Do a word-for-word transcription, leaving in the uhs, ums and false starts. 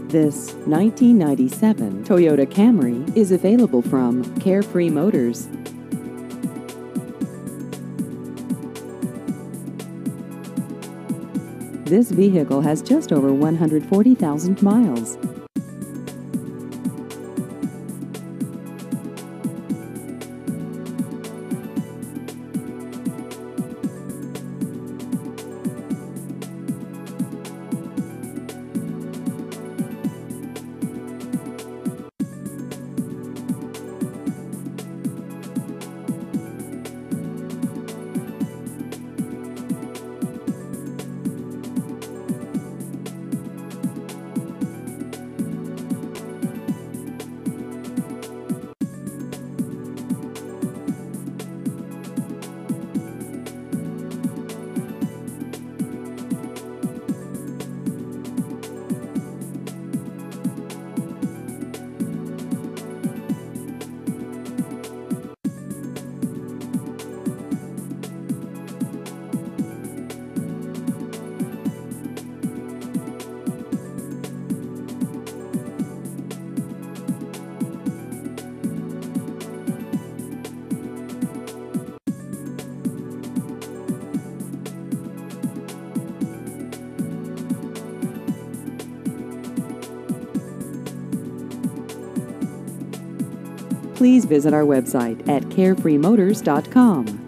This nineteen ninety-seven Toyota Camry is available from Carefree Motors. This vehicle has just over one hundred forty thousand miles. Please visit our website at carefree motors dot com.